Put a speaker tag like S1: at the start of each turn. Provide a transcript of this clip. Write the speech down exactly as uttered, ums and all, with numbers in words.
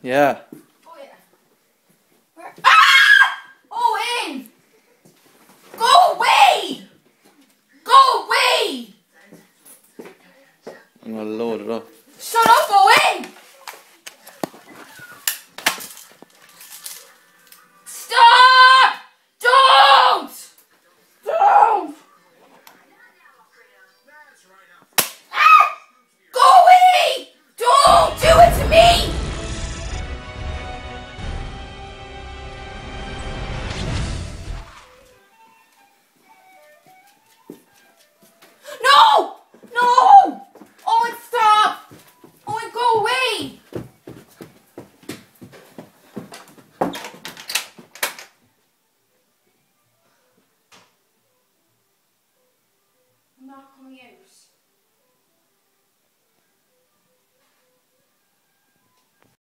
S1: Yeah.
S2: Oh yeah. Where? Ah! Owen! Go away! Go away!
S1: I'm gonna load it up.
S2: Shut up, Owen! Stop! Don't! Don't! Ah! Go away! Don't do it to me! No! No! Owen, stop! Owen, go away! I'm not coming out.